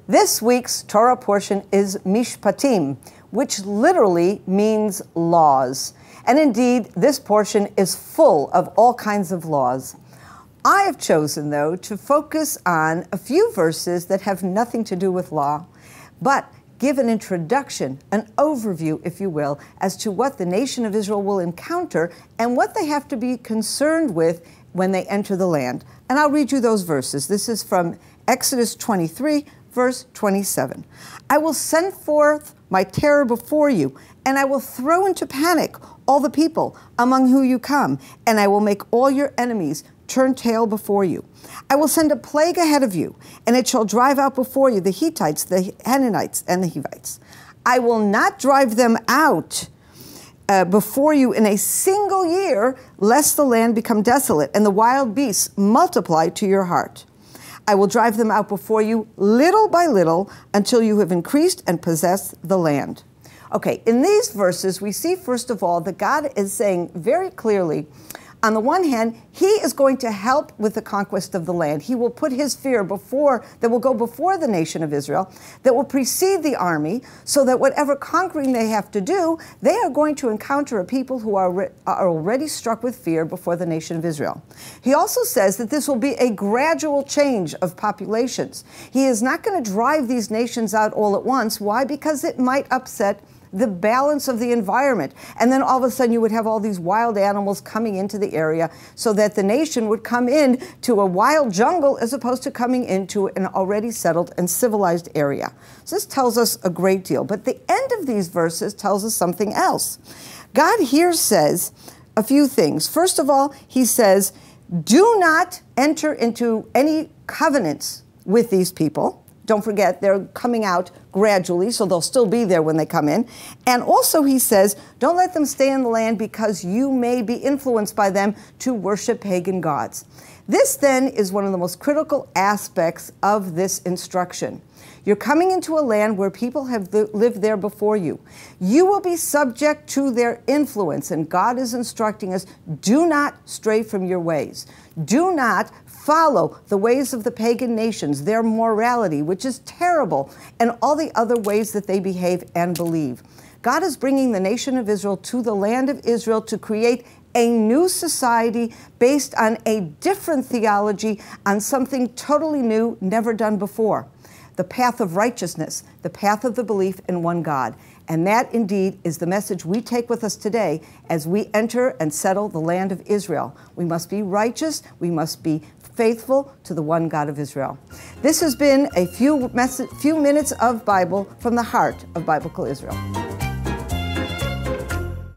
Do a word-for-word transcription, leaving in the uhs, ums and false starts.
This week's Torah portion is Mishpatim, which literally means laws. And indeed, this portion is full of all kinds of laws. I have chosen, though, to focus on a few verses that have nothing to do with law, but give an introduction, an overview, if you will, as to what the nation of Israel will encounter and what they have to be concerned with when they enter the land. And I'll read you those verses. This is from Exodus twenty-three, verse twenty-seven. I will send forth my terror before you, and I will throw into panic all the people among whom you come, and I will make all your enemies turn tail before you. I will send a plague ahead of you, and it shall drive out before you the Hittites, the Canaanites, and the Hivites. I will not drive them out uh, before you in a single year, lest the land become desolate, and the wild beasts multiply to your heart. I will drive them out before you little by little until you have increased and possessed the land. Okay, in these verses, we see, first of all, that God is saying very clearly, on the one hand, he is going to help with the conquest of the land. He will put his fear before, that will go before the nation of Israel, that will precede the army, so that whatever conquering they have to do, they are going to encounter a people who are, are already struck with fear before the nation of Israel. He also says that this will be a gradual change of populations. He is not going to drive these nations out all at once. Why? Because it might upset the balance of the environment. And then all of a sudden you would have all these wild animals coming into the area, so that the nation would come in to a wild jungle as opposed to coming into an already settled and civilized area. So this tells us a great deal. But the end of these verses tells us something else. God here says a few things. First of all, he says, do not enter into any covenants with these people. Don't forget, they're coming out gradually, so they'll still be there when they come in. And also he says, don't let them stay in the land because you may be influenced by them to worship pagan gods. This then is one of the most critical aspects of this instruction. You're coming into a land where people have lived there before you. You will be subject to their influence, and God is instructing us, do not stray from your ways. Do not follow the ways of the pagan nations, their morality, which is terrible, and all the other ways that they behave and believe. God is bringing the nation of Israel to the land of Israel to create a new society based on a different theology, on something totally new, never done before. The path of righteousness, the path of the belief in one God. And that indeed is the message we take with us today as we enter and settle the land of Israel. We must be righteous, we must be faithful to the one God of Israel. This has been a few, few minutes of Bible from the heart of Biblical Israel.